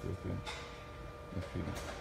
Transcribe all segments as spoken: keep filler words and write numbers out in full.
Ok. Merci.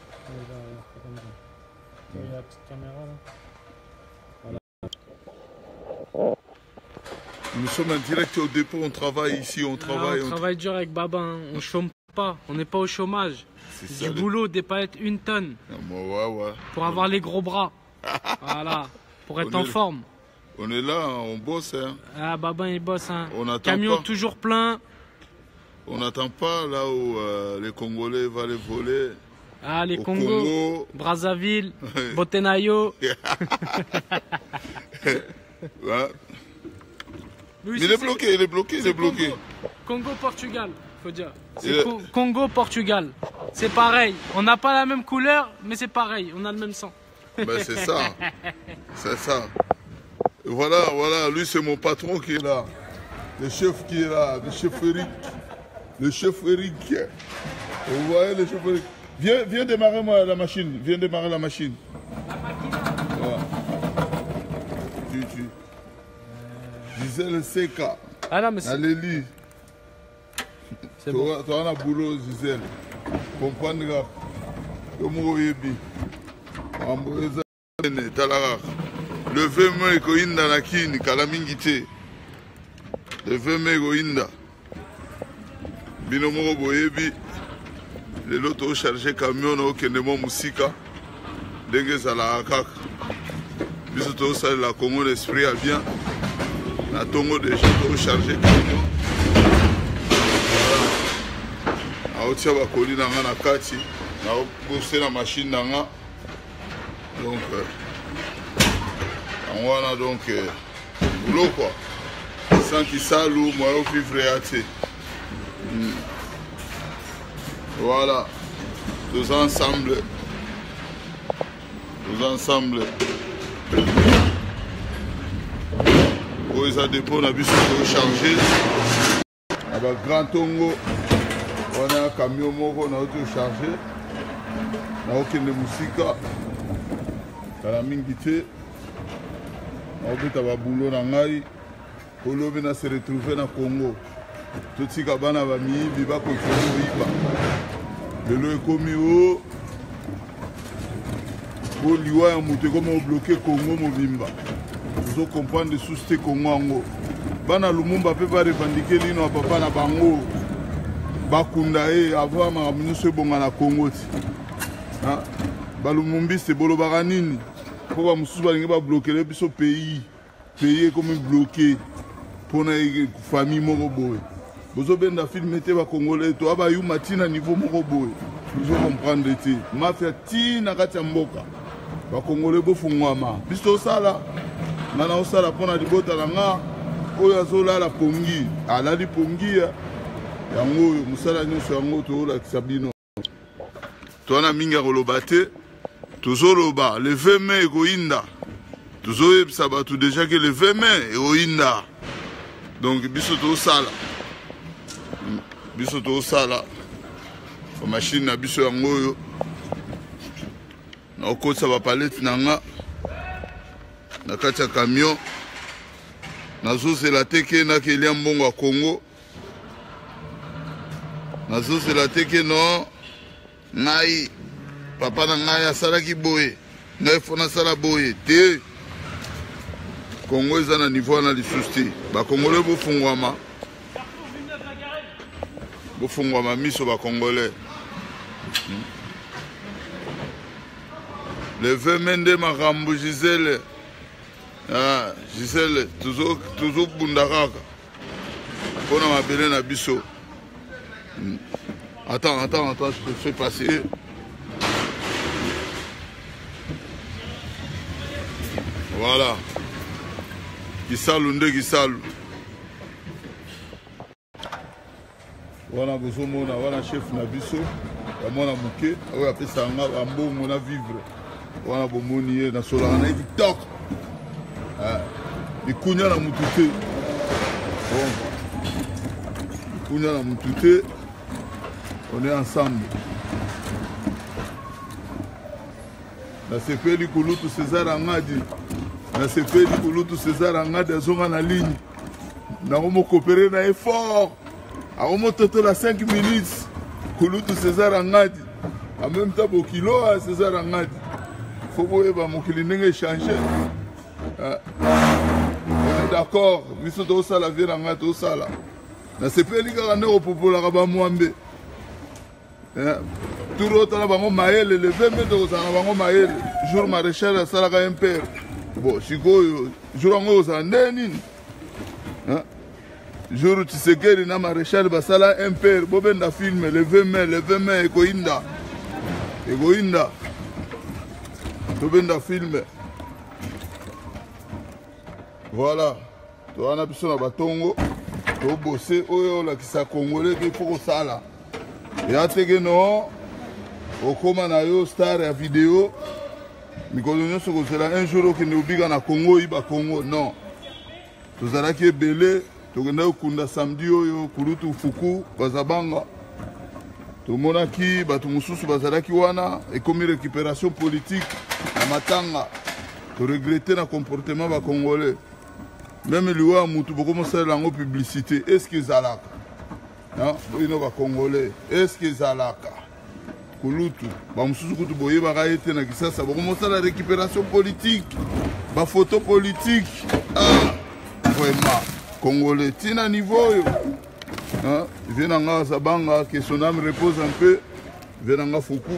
Il y a la petite caméra là. Voilà. Nous sommes en direct au dépôt, on travaille ici, on travaille. Ah, on, on travaille dur avec Baba, hein. On chôme pas, on n'est pas au chômage. Du boulot, des paillettes, une tonne. Ah, ouais, ouais. Pour avoir les gros bras. Voilà, pour être on en est... forme. On est là, on bosse. Hein. Ah, Baba, il bosse. Hein. On Camion pas. toujours plein. On n'attend pas là où euh, les Congolais vont les voler. Ah, les Congo, Congo, Brazzaville, Botenayo. Ouais. Oui, il est bloqué, il est bloqué, il est bloqué. Congo-Portugal, faut dire. C'est Co Congo-Portugal. C'est pareil. On n'a pas la même couleur, mais c'est pareil. On a le même sang. Ben c'est ça. C'est ça. Voilà, voilà. Lui, c'est mon patron qui est là. Le chef qui est là. Le chef Eric. Le chef Eric. Vous voyez le chef Eric. Viens, viens démarrer moi, la machine. Viens démarrer la machine. La machine. Voilà. Tu, tu. Gisèle Seka. Ah non, mais c'est... Allez-y. C'est bon. Tu as un boulot, Gisèle. Comprendre que moi, yebi. Le vingt ko inda na kini kala mingi te. Le vingt ko inda. Bino moko boyebi. Le loto chargé camion na okende mo musika. Ndenge zala kaka. Biso to sala la Congo l'esprit a bien. Na tongo déjà to chargé camion. Voilà. Aotia ba koli na nga na kati. Na bosser la machine na nga. Donc, euh, on a donc euh, boulot quoi. Sans qu'il salue, moi au vivre réaté. Mm. Voilà. Tous ensemble. Tous ensemble. Pour les dépôts, on a vu ce qu'on chargé. Avec Grand Tongo, on a un camion moko, on a tout chargé. On a aucune musique. Kala mingi te obeta ba boulot na ngai olobi na se retrouver na Congo totika bana ba miyibi ba ko koyiba lelo ekomi o po liwa ya moto ekomi obloke Congo mobimba ozo comprendre souste Congo yango bana Lumumba mpe ba revendiquer lino ya papa na bango bakunda ye avant makambo nyonso ebonga na Congo ti balumumbiste bolobaka nini po bamosusu balingi bablokele biso pays pays ekomi bloqué mpona famille moko boye bozobenda filme te bakongolais to abayuma ntina niveau moko boye biso comprendre te mafia ntina kati ya mboka bakongolais bofungwama biso tosala nga na osala mpona libota na nga oyo azolala pongi alali pongi yango oyo mosala nyonso yango toolakisa bino towana mingi ya koloba te tozoloba le vingt mai ekoinda tozoyebisa bato déjà que le vingt mai ekoinda donc biso tosala biso tosala machine na biso yango oyo naokotisa bapalete na nga na kati ya camion nazozela te ke nakelia mbongo ya Congo nazozela te ke no ngai papa na ngai asalaki boye ngai fo nasala boye te Congo eza na niveau wana lisusu te bakongolais bofungwama bofungwama miso bakongolais le vingt mai nde makambo Gisèle ah, Gisèle tozobunda kaka mpona mabele na biso. Attends, attends, attends, je te fais passer. Voilà. Gisalu nde gisalu. Wana bozomona wana chef na biso ya mwana muke oyo apesa nga bambongo na vivre wana bomoni ye nasolaka na ye kitoko ikunya na mutu te ikunya na mutu te. On est ensemble. Na sepeli kulutu César Angadi. Na sepeli kulutu César Angadi azonga na ligne. Na komo coopérer na effort. A komo toto la cinq minutes. Kulutu César Angadi. En même temps, pour kilo, César Angadi. Il faut que mon client change. On est d'accord. Mais c'est tout ça la vie Angadi, tout ça là. Na c'est pas les gars qui ont populaire à Bamouambe. Tout le temps, on a maël, le vingt mètres, on a maël. Jour maréchal, ça a un père. Bon, Chico, jour en haut, ça a un jour tu sais que na maréchal, ça a un père. Boben da film, le vingt mai, le vingt mai, Egoinda. Egoinda. Boben da film. Voilà. Tu as un peu de batongo. Tu as bossé, oh, là, qui s'est congolais, il faut que ça là. Et à te non, au comment na yo star ya vidéo, mikolonyo soko c'est là un jour qui nous obliga na Congo iba Congo non. Tozala ki belé, tokenda okunda samedi oyo kulutu fuku bazabanga. Tomona ki batu mususu bazala ki wana et comme récupération politique na matanga. To regretter na comportement ba congolais. Même liwa mutu boko mosala lango publicité, est-ce qu'ils zalaka? Non, ils ne sont pas congolais. Est-ce qu'ils ont la carte? Kulutu, bah mususu kutu boye ba gaete na kisasa. Bah comment ça la récupération politique, bah photo politique. Ah, vraiment congolais. Tina niveau yo. Hein, venanga zabanga que son âme repose un peu. Venanga fuku.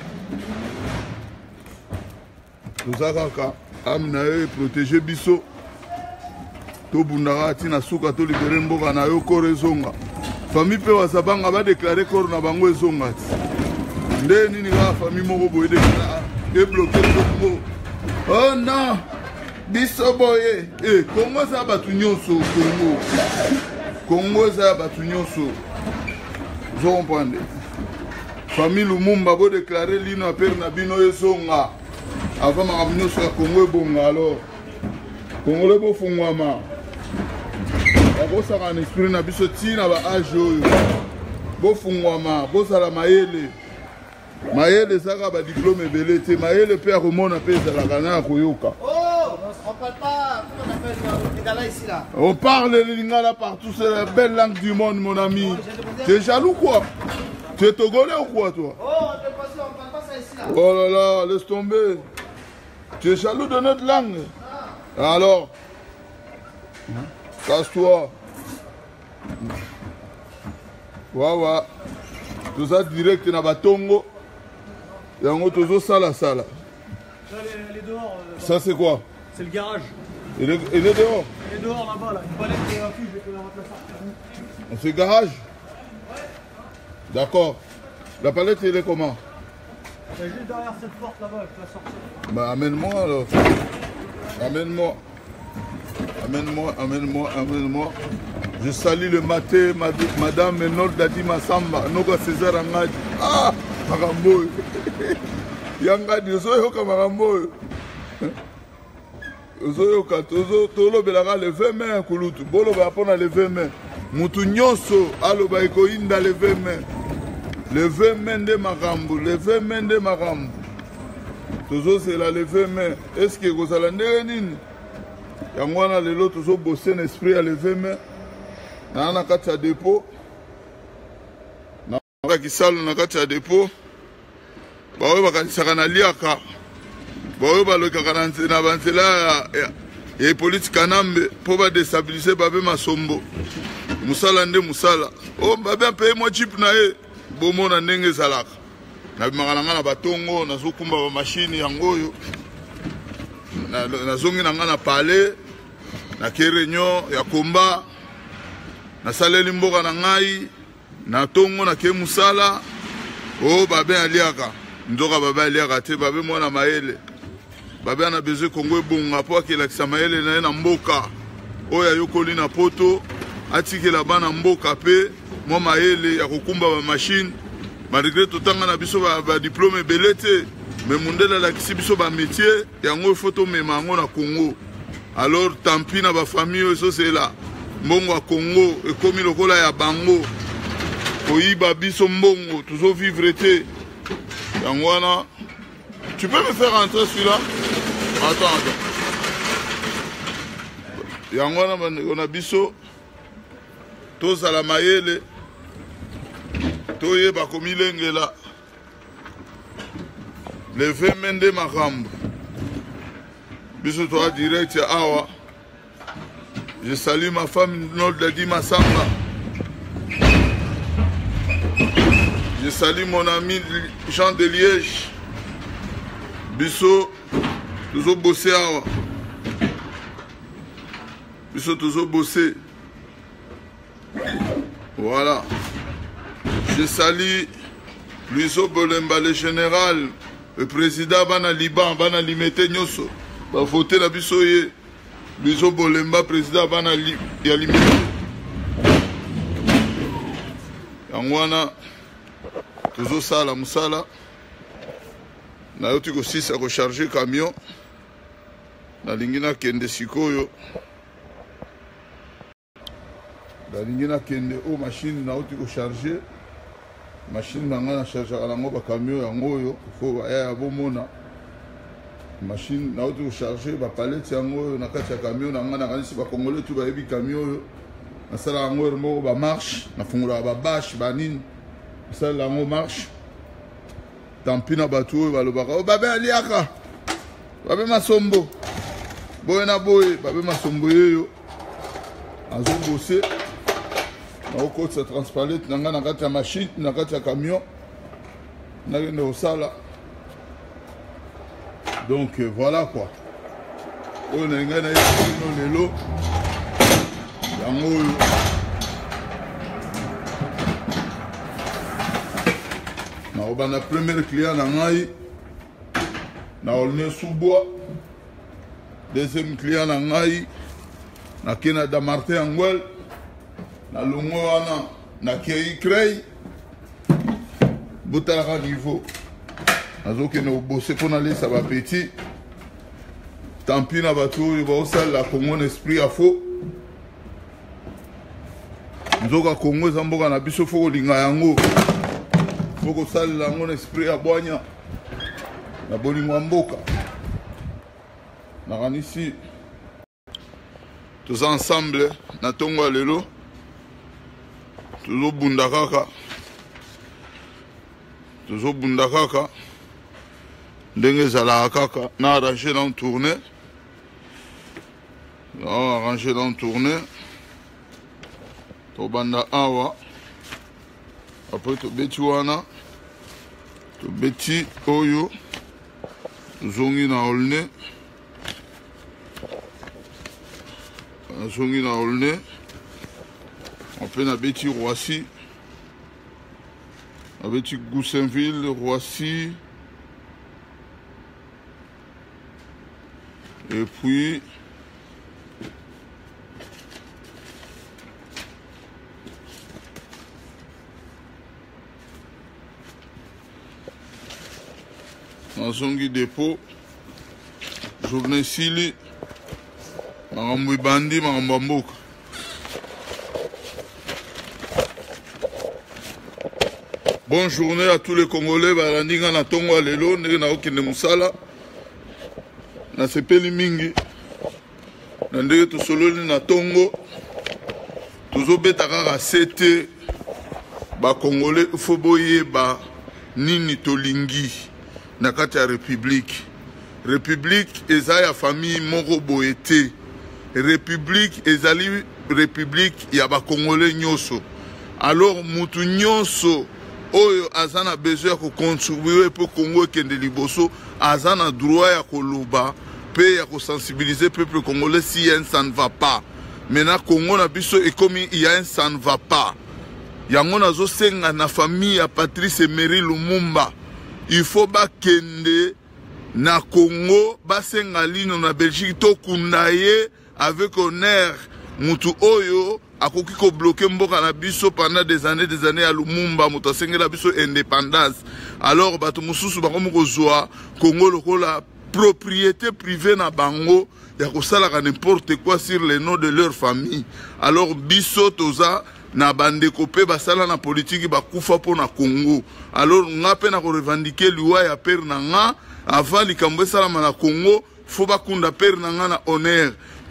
Tozakaka âme na yo protéger biso. To bundara tina suka to libérer mboka na yo korezonga. Famille peut wasabanga va déclarer corps na bango ezonga. Nde nini la famille moko boye déclarer et bloquer le mot. Oh non. Biso boye. Eh Congo ça batu nyonso Congo. Congo ça batu nyonso. Vous comprenez? Famille Lumumba bo déclarer lino père na bino ezonga. Avant ma nyonso ya Congo bonga alors. Congo le bo fungwama. Bosaka un esprit na biso tina ba age oyo bofungwama bosala mayele mayele saka ba diplôme ebele te mayele pe akomona pe ezalaka na koyoka. Oh, on parle pas, comment on appelle le lingala ici là? On parle le lingala partout, c'est la belle langue du monde mon ami. Tu es jaloux quoi? Tu es togolais ou quoi toi? Oh, on ne parle pas ça ici là. Oh là là, laisse tomber. Tu es jaloux de notre langue? Ah. Alors casse-toi. Wawa. Tout ça direct na batongo. Yango tozo sala sala. Ça, elle est dehors. Euh, ça c'est quoi? C'est le garage. Il est, il est dehors. Elle est dehors là-bas là. Une palette et un fût, je vais la remplacer. On fait garage? Ouais. D'accord. La palette elle est comment? Elle est juste derrière cette porte là-bas, je peux la sortir. Bah amène-moi alors. Amène-moi. Amène-moi, amène-moi, amène-moi. Je salue le matin, madame Menol Dadi Massamba, Noga César Angadi. Ah, Marambo. Yangadi, Ozoyoka Marambo. Ozoyoka, Tolo Belara le vingt mai, Kulutu. Bolo Bapona le vingt mai. Moutou Nyonso, Aloba Ekoinda le vingt mai. Le vingt mai de Marambo, le vingt mai de Marambo. Tozo c'est là le vingt mai. Est-ce que vous allez nini? Yangwana lelo tozo bosser un esprit à lever main. Na na kati ya dépôt. Na ka kisalo na kati ya dépôt. Ba oyo bakanisaka na liaka. Ba oyo balokaka na nzela banzela ya ya politique kanambe po ba déstabiliser babe masombo. Musala nde musala. Oh babe paye moi chip na ye. Bomona ndenge ezalaka. Na bimakana na batongo na zokumba ba machine yango oyo. Na na zongi na ngana palais. Na ke réunion ya komba na saleli mboka na ngai na tongo na ke musala o babe aliaka ndoka babe aliaka te babe mwana maele babe na besoin Congo ebonga po akelakisa maele na ye na mboka oyo ayokoli na poto atikela bana mboka pe mwa maele ya kokumba ba machine malgré totanga na biso ba, ba diplôme ebele te mais mundela alakisi biso ba métier yango il faut tomema yango na Congo. Alors tant pis na ba famille ça c'est là mbongo à Congo et comme lokola ya bango koyiba biso mbongo toujours vivre te yangwana. Tu peux me faire rentrer celui-là? Attends attends yangwana on a biso tous à la mayele Toye bakomilengela. Le vingt mende makambo. Biso toi direct awa. Je salue ma femme Nolda Di Massamba. Je salue mon ami Jean de Liège. Biso toujours bossé awa. Biso toujours bossé. Voilà. Je salue Luiso Bolemba, le général, le président Bana Liban, Bana Limete Nyoso. Va voter la bisoye. Luiso Bolemba, président Bana Limete. Yangwana, toujours ça, la moussala. Na yoti ko six a recharger camion. Na lingina kende sikoyo. Na lingina kende o machine na yoti ko charger. Machine nanga na charger ala ngo ba camion yango yo faut ya bomona. Machine na yoti ko charger ba palette yango na kati ya camion nanga na kanisi ba congolais tu ba yebi camion yo. Na sala yango mo ba marche, na fungula ba bâche ba nini. Sala yango marche. Tampina batu balobaka o babe aliaka babe masombo boye na boye babe masombo yeyo azo bosser na oko sa transpalette nanga na kati ya machine na kati ya camion na ngende osala donc voilà quoi on a ngana yino lelo yango na na premier client na ngai na olne sous-bois deuxième client na ngai na kena da Martin Angwel na longo wana na kei crey botala niveau azoke na bosser pour aller ça va petit tant pis na bateau il va aussi la Congo esprit à faux nzoka Congo zamboka na biso foko linga yango Boko sali la mon esprit à boigna. La bolingo mboka. Na ici. Tous ensemble, na tongo lelo. Toujours bundakaka. Toujours bundakaka. Ndenge zala kaka. Na arrangé dans tournée. Na arrangé dans tournée. To banda awa. Après to beti wana. To beti oyo zongi na olne zongi na olne après na beti Roissy na beti Goussainville Roissy et puis Nazongi dépôt journée sili makambo bandi makambo mboka bonne journée à tous les Congolais balandinga na tongo lelo ndenge na okende musala na sepeli mingi na ndenge tosololi na tongo tozobeta kaka sete ba Congolais faut boyeba nini tolingi na kati ya république république eza ya famille moko boye te république ezali république ya ba Congolais nyoso alors mutu nyonso oyo aza na besoin ya kocontribuer po Congo ekende liboso aza na droit ya koloba pe ya kosensibiliser peuple congolais si un ça ne va pas maintenant Congo na biso ekomi il y a un ça ne va pas yango nazosenga na famille ya Patrice Emery Lumumba il faut bakende na Congo basenga lino na Belgique to kundaye avec honneur mutu oyo akoki ko bloquer mboka na biso pendant des années des années à Lumumba mutu asengela biso indépendance alors bato mususu bakomo kozwa Congo lokola propriété privée na bango ya kosalaka n'importe quoi sur le nom de leur famille alors biso toza na bandeko pe basala na politique bakufa po na Congo alors nga pe na ko revendiquer liwa ya père na nga avant likambo salama na Congo faut bakunda père na nga na honneur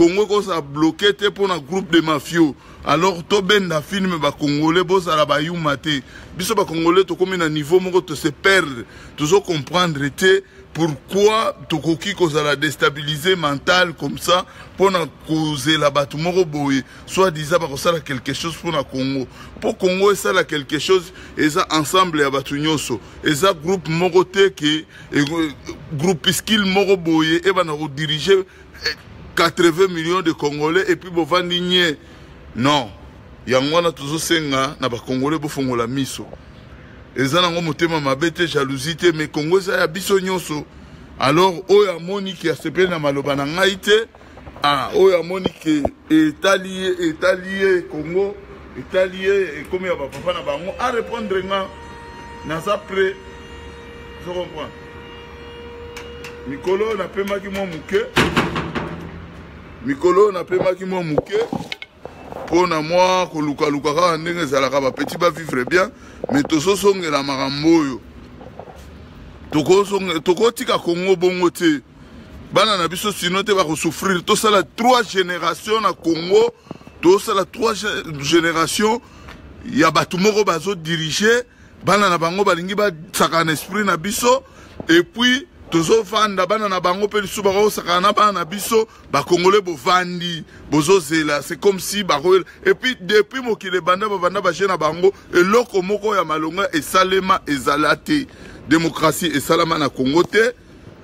Congo ko sa bloqué te pour un groupe de mafieux. Alors to ben na film ba congolais bo ça la ba yuma te. Biso ba congolais to comme na niveau moko to se perdre. Toujours comprendre te pourquoi to koki ko ça la déstabiliser mental comme ça pour na causer la batu moko boye. Soit disant ba ko ça quelque chose pour na Congo. Pour Congo ça la quelque chose et ça ensemble ya batu nyonso. Et ça groupe moko te qui groupe skill moko boye et ba na diriger quatre-vingts millions de Congolais et puis bo vandigné. Non, yangwana toujours senga na ba Congolais bo fongola miso. Eza nango motema mabete jalousie te mais Congo ça ya biso nyonso. Alors oya moni ki asepeli na maloba na ngai te. Ah, oya moni ki etalié etalié Congo, etalié comme ya ba papa na bango à répondre nga na ça près. Je comprends. Mikolo na pema ki mo muke. Mikolo na pema ki mo muke. Pour moi, que Luka Luka ka ndenge zalaka ba petit ba vivre bien, mais to so songela makambo yo. Toko song toko tika Congo bongo te. Bana na biso sino te ba ko souffrir. To sala trois générations na Congo, to sala trois générations ya batu moko bazo diriger, bana na bango balingi ba saka na esprit na biso et puis tozo vanda bana na bango pe lisu ba ko saka na bana na biso ba congolais bo vandi bozo zela c'est comme si ba et puis depuis mokile banda ba banda ba jena bango eloko moko ya malonga et salema ezalate démocratie et salama na Congo te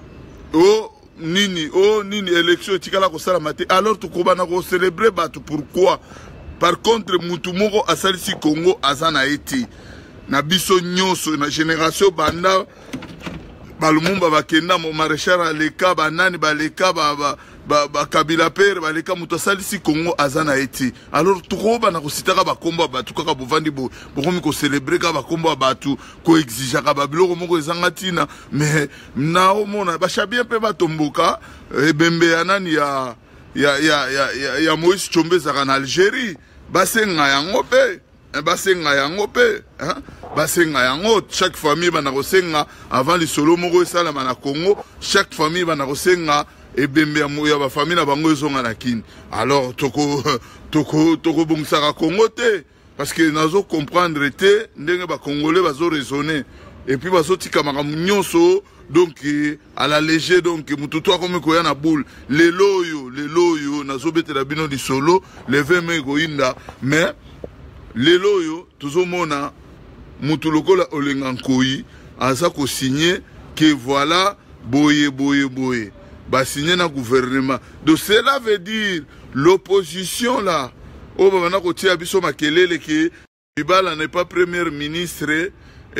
o nini o nini élection tikala ko sala mate alors to ko bana ko célébrer batu pourquoi par contre mutu moko asalisi Congo azana eti na biso nyonso na génération banda balumumba bakenda mo maréchal aleka banani baleka ba ba ba Kabila père baleka muto salisi Congo azana eti alors tukoba na kusitaka bakomba batu kaka bovandi bo bokomi ko célébrer ka bakomba batu ko exiger ka babiloko moko ezanga tina mais na omona ba chabien pe batomboka ebembe ya nani ya ya ya ya ya Moïse Tshombe zaka na Algérie basenga yango pe basenga yango pe hein basenga yango chaque famille bana kosenga avant les solo moko esala na Congo chaque famille bana kosenga ebembe ya ba famille na bango ezonga na kini alors toko toko toko bongisa Congo te parce que nazo comprendre te ndenge ba congolais bazo raisonner et puis bazo tika makambo nyonso donc à la légère donc mututu comme ko ya na boule les loyo les loyo nazo betela bino di solo le vingt mai ko inda mais les loyo tozomona mutu lokola olenga nkoyi aza ko signer que voilà boye boye boye ba signer na gouvernement donc cela veut dire l'opposition là o bana ko tia biso makelele que Ibala n'est pas premier ministre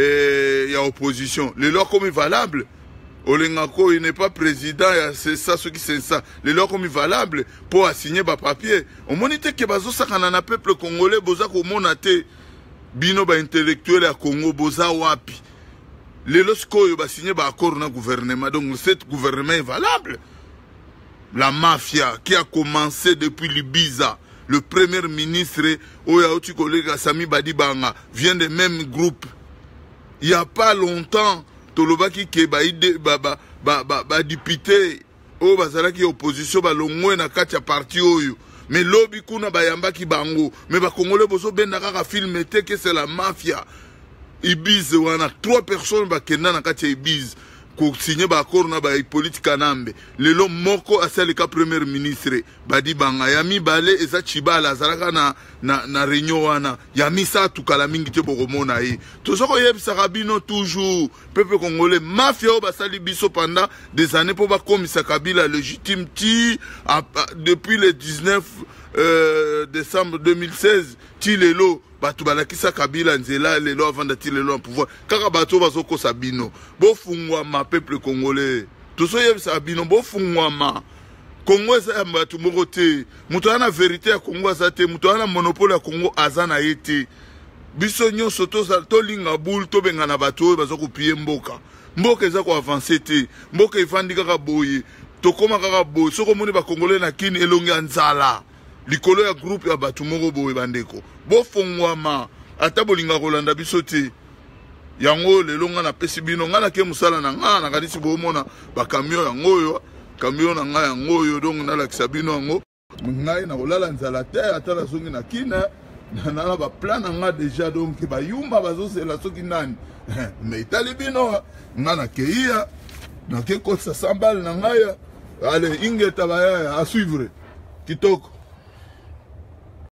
et ya opposition les lois comme valable Olengako il n'est pas président c'est ça ce qui c'est ça les lois comme valable pour signer ba papier on monite que bazo sakana na peuple congolais boza ko monate bino ba intellectuel ya Congo boza wapi les losko yo ba signer ba accord na gouvernement donc cet gouvernement est valable la mafia qui a commencé depuis l'Ibiza le premier ministre Oya Oti collègue Sami Badibanga vient des mêmes groupes il y a pas longtemps Tolobaki ke ba ide ba ba ba ba, ba député o bazalaki opposition ba longwe na kati ya parti oyo mais lobby kuna ba yambaki bango mais ba congolais bozo benda kaka film te que c'est la mafia Ibiza wana trois personnes ba kenda na kati ya Ibiza ko signer ba accord na ba politique nambe lelo moko asali ka premier ministre badi banga yami bale eza chibala zalaka na na, na réunion wana yami sa tukala mingi te bokomona yi tozoko yebisa Kabino toujours peuple congolais mafia o basali biso pendant des années pour ba komisa Kabila légitime ti a, a, depuis le dix-neuf euh, décembre deux mille seize ti lelo batu balakisa Kabila nzela lelo avant d'être lelo en pouvoir kaka bato bazoko sabino bo fungwa ma peuple congolais toso yebisa bino bo fungwa ma Congo eza batu moko te muto ana vérité ya Congo eza te muto ana monopole ya Congo azana yete biso nyonso to to linga boule to benga na bato bazoko pie mboka mboka eza ko avancer te mboka ifandi kaka boye to koma kaka boye soko moni ba congolais na kini elongi nzala likolo ya groupe ya batu moko boye bandeko bo fongwama ata bolinga kolanda biso te yango lelo nga na pesi bino nga na ke musala na nga na kadisi bo mona ba camion yango yo camion na nga yango yo donc na la kisabino yango ngai na kolala nzala te ata nazongi na kina na ba plan na nga déjà donc ba yumba bazosela soki nani mais itali bino nga na keia na ke kotsa sambal na ngaya allez ingeta ba à suivre kitoko